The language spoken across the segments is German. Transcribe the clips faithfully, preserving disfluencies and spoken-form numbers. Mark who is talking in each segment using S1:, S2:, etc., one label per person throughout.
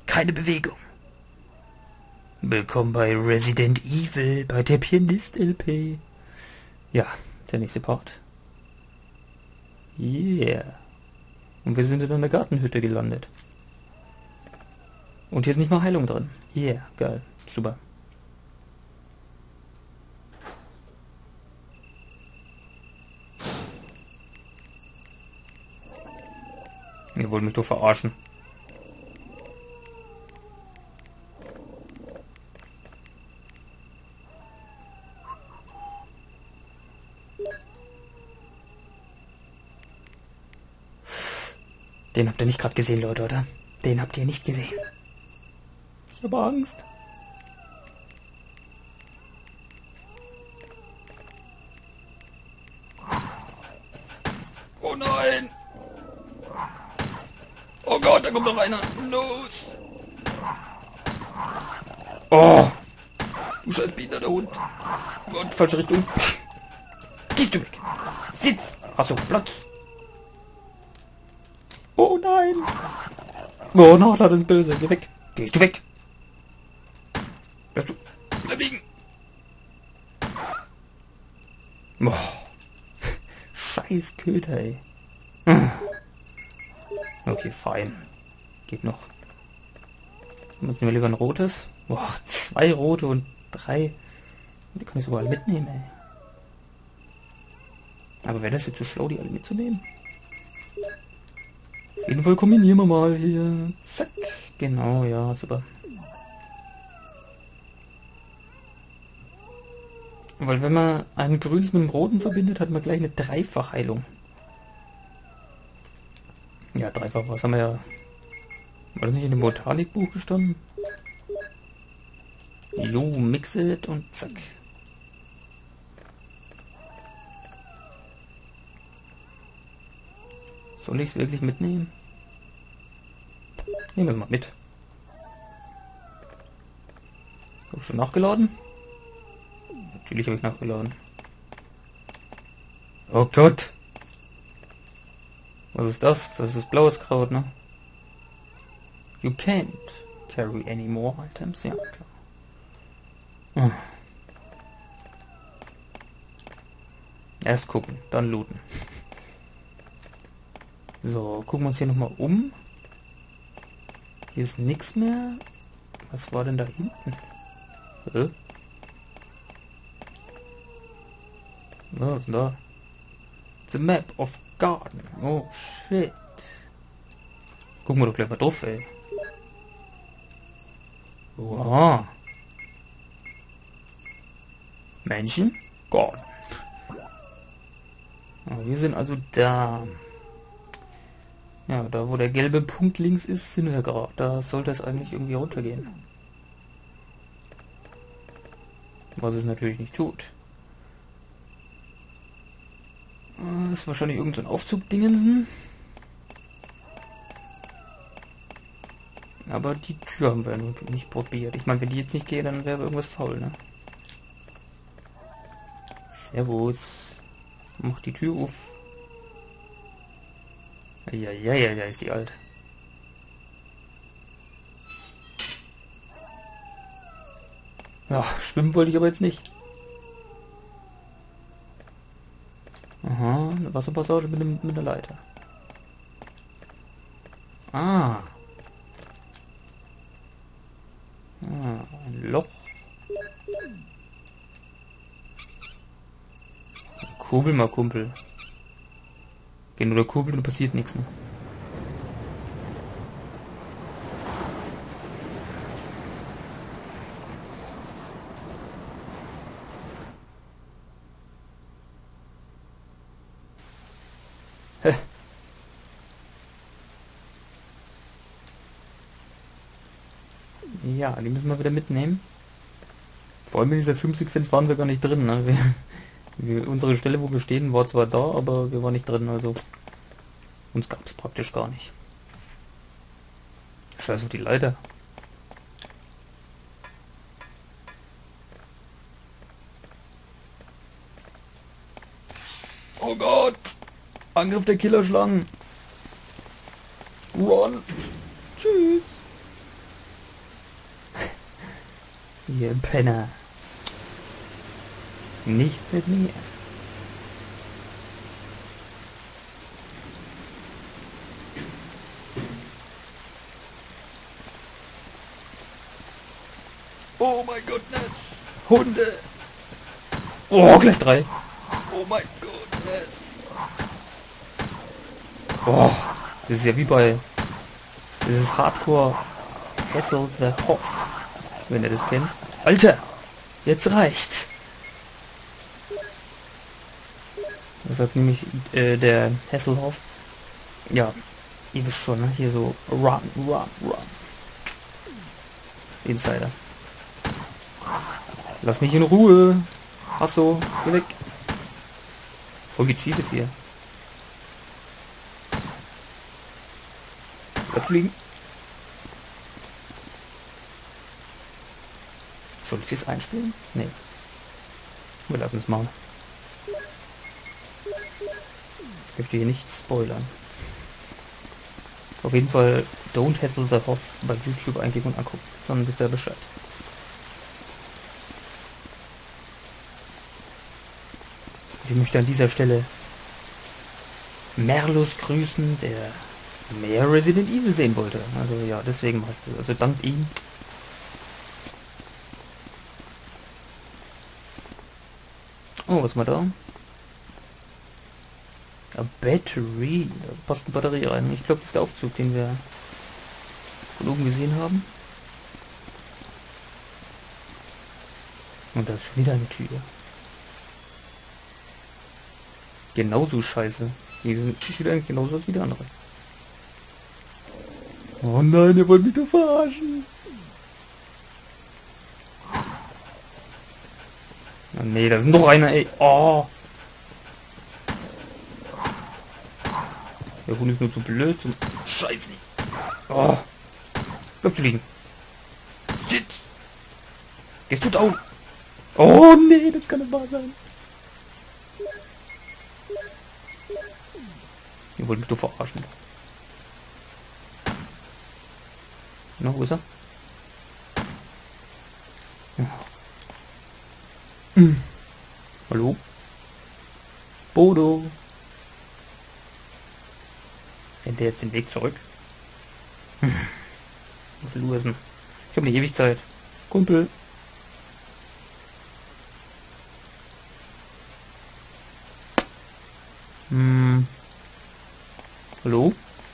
S1: Keine Bewegung. Willkommen bei Resident Evil, bei der Pianist L P. Ja, der nächste Part. Yeah. Und wir sind in einer Gartenhütte gelandet. Und hier ist nicht mal Heilung drin. Yeah, geil. Super. Ihr wollt mich doch verarschen. Den habt ihr nicht gerade gesehen, Leute, oder? Den habt ihr nicht gesehen. Ich habe Angst. Oh nein! Oh Gott, da kommt noch einer! Los! Oh! Du scheiß Biester, der Hund! Oh Gott, falsche Richtung! Gehst du weg! Sitz! Achso, Platz! Oh nein! Oh, Nadler, das ist böse. Geh weg. Gehst du weg? Bleibst du? Bleib liegen. Boah. Scheiß Köter, ey. Okay, fein. Geht noch. Jetzt nehmen wir lieber ein rotes. Boah, zwei rote und drei. Die kann ich sogar alle mitnehmen, ey. Aber wäre das jetzt so schlau, die alle mitzunehmen? Auf jeden Fall kombinieren wir mal hier. Zack. Genau, ja, super. Weil wenn man ein grünes mit dem roten verbindet, hat man gleich eine Dreifachheilung. Ja, dreifach, was haben wir ja... War das nicht in dem Botanikbuch gestanden? Jo, mix it und zack. Soll ich es wirklich mitnehmen? Nehmen wir mal mit. Habe ich schon nachgeladen? Natürlich habe ich nachgeladen. Oh Gott! Was ist das? Das ist blaues Kraut, ne? You can't carry any more items. Ja, klar. Hm. Erst gucken, dann looten. So, gucken wir uns hier nochmal um. Hier ist nichts mehr. Was war denn da hinten? Hä? Was ist denn da? The Map of Garden. Oh shit. Gucken wir doch gleich mal drauf, ey. Wow. Menschen? Garden. Oh, wir sind also da. Ja, da wo der gelbe Punkt links ist, sind wir gerade. Da sollte es eigentlich irgendwie runtergehen. Was es natürlich nicht tut. Das ist wahrscheinlich irgend so ein Aufzug-Dingensen. Aber die Tür haben wir nicht probiert. Ich meine, wenn die jetzt nicht geht, dann wäre irgendwas faul, ne? Servus. Mach die Tür auf. Ja, ja, ja, ja, ist die alt. Ja, schwimmen wollte ich aber jetzt nicht. Aha, eine Wasserpassage mit, dem, mit einer Leiter. Ah. Ah, ein Loch. Kurbel mal, Kumpel. Geh nur der Kurbel und passiert nichts, ne? Hä? Ja, die müssen wir wieder mitnehmen. Vor allem in dieser Filmsequenz waren wir gar nicht drin, ne? Wir, wir, unsere Stelle, wo wir stehen, war zwar da, aber wir waren nicht drin, also uns gab es praktisch gar nicht. Scheiß auf die Leiter. Oh Gott! Angriff der Killerschlangen! Run! Tschüss! Ihr Penner. Nicht mit mir. Oh mein Gott, Hunde! Oh, gleich drei. Oh mein Gott. Oh, das ist ja wie bei... Das ist Hardcore Hassel the Hoff, wenn ihr das kennt. Alter! Jetzt reicht's! Das sagt nämlich äh, der Hasselhoff. Ja, ihr wisst schon, ne? Hier so run, run, run. Insider. Lass mich in Ruhe. Hasso, geh weg. Voll gecheatet hier. Bleib fliegen. Soll ich es einspielen? Nee. Wir lassen es machen. Ich möchte hier nicht spoilern. Auf jeden Fall Don't Hassle the Hoff bei YouTube eingeben und angucken. Dann wisst ihr Bescheid. Ich möchte an dieser Stelle Merlos grüßen, der mehr Resident Evil sehen wollte. Also ja, deswegen mache ich das. Also dank ihm. Oh, was war da? A Battery. Da passt eine Batterie rein. Ich glaube, das ist der Aufzug, den wir von oben gesehen haben. Und da ist schon wieder eine Tür. Genauso scheiße. Die sieht eigentlich genauso aus wie der andere. Oh nein, ihr wollt mich doch verarschen. Oh nee, da ist noch einer, ey. Oh. Der Hund ist nur zu blöd zum Scheißen. Oh. Bleib liegen. Shit. Gehst du down? Oh nee, das kann nicht wahr sein. Ihr wollt mich doch verarschen. Na, wo ist er? Ja. Hm. Hallo? Bodo? Rennt der jetzt den Weg zurück? Hm. Muss lösen. Ich habe eine Ewigkeit. Kumpel. Hm. Hallo?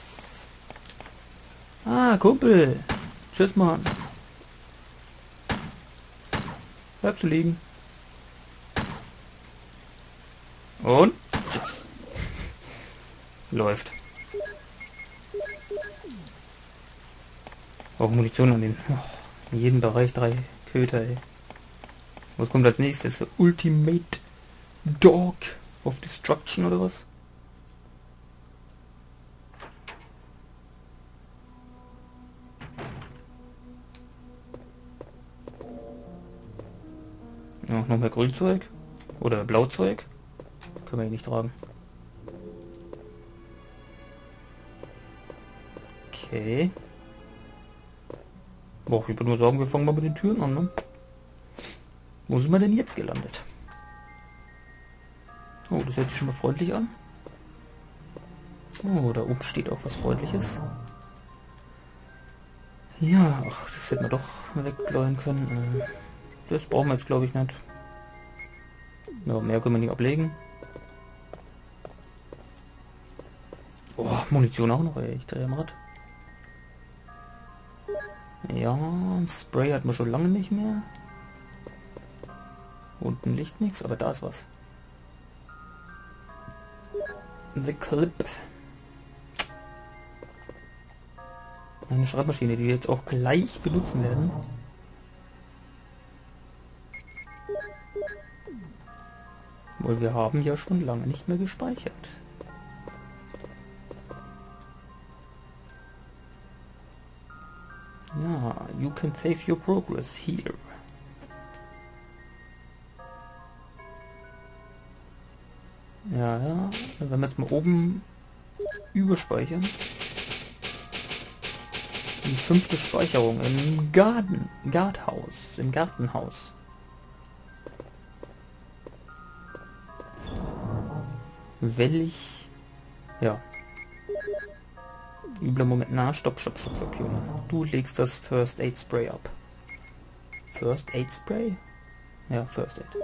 S1: Ah, Kumpel. Tschüss, Mann. Bleib zu liegen. Und tschüss. Läuft. Auch Munition an den... Oh, in jedem Bereich drei Köter, ey. Was kommt als nächstes? Ultimate Dog of Destruction oder was? Ja, noch mehr Grünzeug. Oder Blauzeug. Können wir hier nicht tragen. Okay. Boah, ich würde nur sagen, wir fangen mal mit den Türen an, ne? Wo sind wir denn jetzt gelandet? Oh, das hört sich schon mal freundlich an. Oh, da oben steht auch was Freundliches. Ja, ach, das hätten wir doch wegbläuen können. Das brauchen wir jetzt, glaube ich, nicht. Ja, mehr können wir nicht ablegen. Oh, Munition auch noch, ey. Ich drehe am Rad. Ja, Spray hat man schon lange nicht mehr. Unten liegt nichts, aber da ist was. The Clip. Eine Schreibmaschine, die wir jetzt auch gleich benutzen werden. Weil wir haben ja schon lange nicht mehr gespeichert. Ja, you can save your progress here. Ja, ja, wenn wir jetzt mal oben überspeichern. Die fünfte Speicherung im Garten, Garthaus, im Gartenhaus. Welch, ja. Übler Moment. Na, stopp, stopp, stopp, stopp, Junge. Du legst das First Aid Spray ab. First Aid Spray? Ja, First Aid.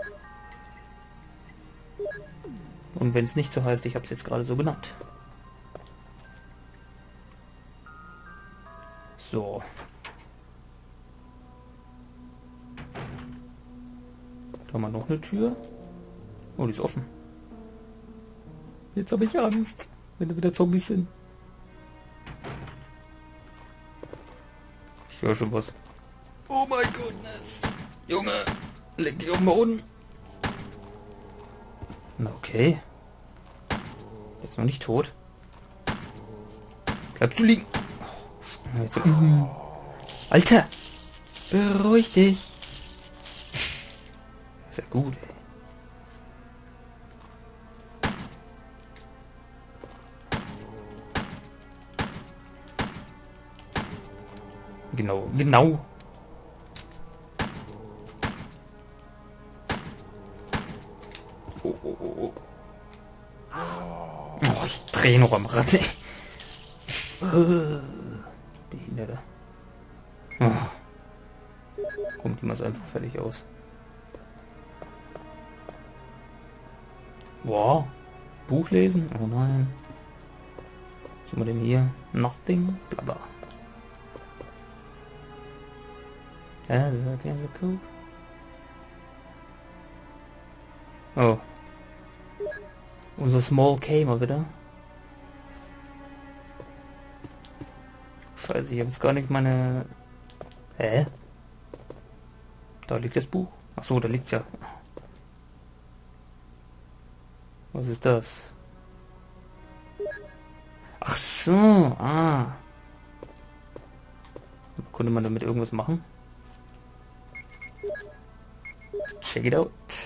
S1: Und wenn es nicht so heißt, ich habe es jetzt gerade so genannt. So. Da haben wir noch eine Tür. Oh, die ist offen. Jetzt habe ich Angst, wenn da wieder Zombies sind. Ich höre schon was. Oh mein Goodness. Junge, leg dich auf den Boden. Okay. Jetzt noch nicht tot. Bleibst du liegen. Oh, jetzt, mm. Alter! Beruhig dich. Ist ja gut, ey. Genau, genau. Oh, oh, oh, oh. Oh, ich drehe noch am Rad, ey. Behinderte. Oh. Kommt die mal so einfach fertig aus. Wow. Buch lesen? Oh nein. Was haben wir denn hier? Nothing. Blabla. Ja, das ist okay, so cool. Oh. Unser Small K mal wieder. Scheiße, ich habe jetzt gar nicht meine... Hä? Da liegt das Buch. Ach so, da liegt's ja. Was ist das? Ach so, ah. Konnte man damit irgendwas machen? Check it out.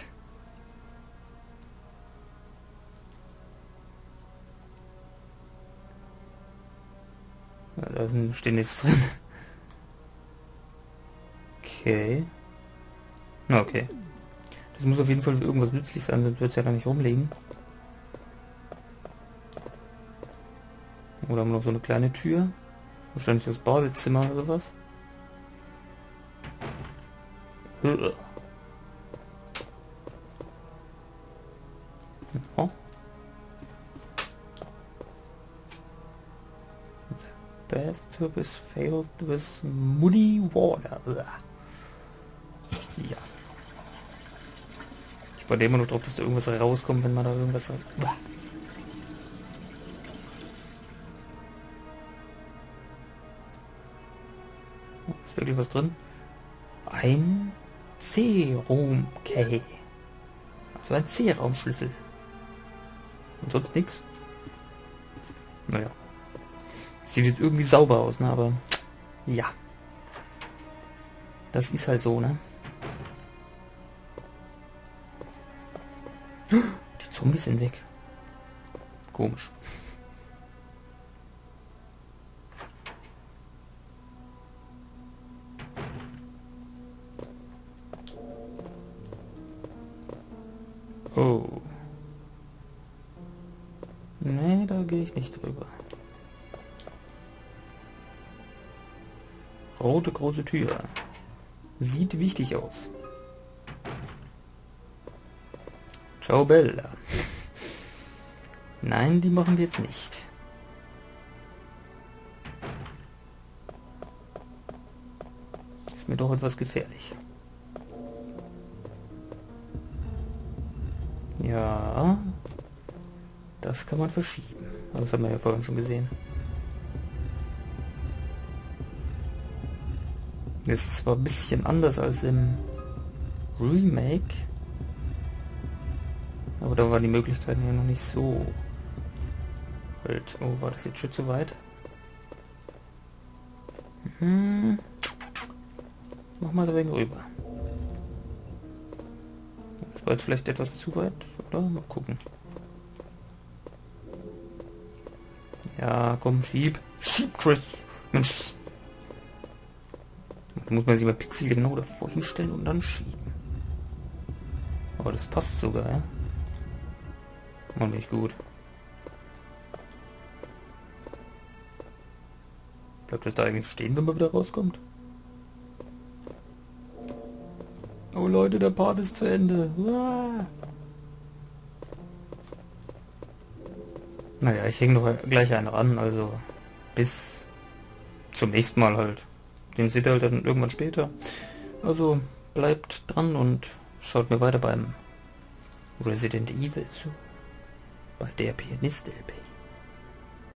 S1: Ja, da ist- steht nichts drin. Okay. Na, okay. Das muss auf jeden Fall für irgendwas nützlich sein, sonst wird es ja da nicht rumliegen. Oder haben wir noch so eine kleine Tür? Wahrscheinlich das Badezimmer oder sowas. Ja. The bathtub is filled with muddy water. Ja. Ich warte immer noch drauf, dass da irgendwas rauskommt, wenn man da irgendwas... Ist wirklich was drin? Ein C-Raum-Key. Also ein C-Raumschlüssel. Und sonst nichts. Naja. Sieht jetzt irgendwie sauber aus, ne? Aber ja. Das ist halt so, ne? Die Zombies sind weg. Komisch. Oh. Nee, da gehe ich nicht drüber. Rote große Tür. Sieht wichtig aus. Ciao Bella. Nein, die machen wir jetzt nicht. Ist mir doch etwas gefährlich. Ja. Das kann man verschieben. Aber das haben wir ja vorhin schon gesehen. Das ist zwar ein bisschen anders als im Remake. Aber da waren die Möglichkeiten ja noch nicht so. Halt, oh, war das jetzt schon zu weit? Hm. Mach mal da wegen rüber. Das war jetzt vielleicht etwas zu weit, oder? Mal gucken. Ja, komm, schieb. Schieb, Chris. Mensch. Da muss man sich mal Pixel genau davor hinstellen und dann schieben. Aber das passt sogar, ja? Mal nicht gut. Bleibt das da eigentlich stehen, wenn man wieder rauskommt? Oh Leute, der Part ist zu Ende. Uah. Naja, ich hänge noch gleich einen ran, also bis zum nächsten Mal halt. Den seht ihr halt dann irgendwann später. Also bleibt dran und schaut mir weiter beim Resident Evil zu. Bei der Pianist-L P.